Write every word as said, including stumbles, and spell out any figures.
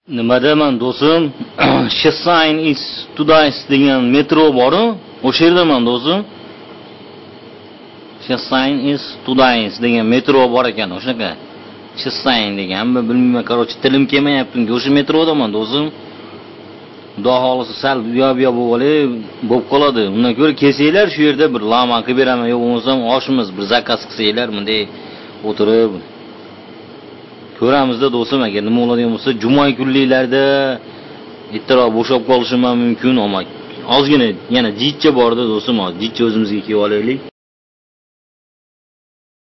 Nima deyman do'stim? Shesine is Tudais degan metro bor-ku, o'sha yerdaman do'stim. Shesine is Tudais degan metro bor ekan, o'shanaqa. Shesine deganmi, bilmayman, qarochi tilim kelmayapti. O'sha metrodaman do'stim. Xudo xolisa sal uyoq-buyoq bo'lib olay, bo'lib qoladi. Undan ko'ra kelsanglar shu yerda bir lama qilib beraman, yo'q bo'lmasa oshimiz bir zakaz qilsanglar, bunday o'tirib ko'ramizda do'stim, agar nima bo'ladigan bo'lsa, juma kunliklarda ertaroq bo'shab qolishim ham mumkin, ammo ozgina yana jitcha borda do'stim, jitcha o'zimizga kelib olaylik.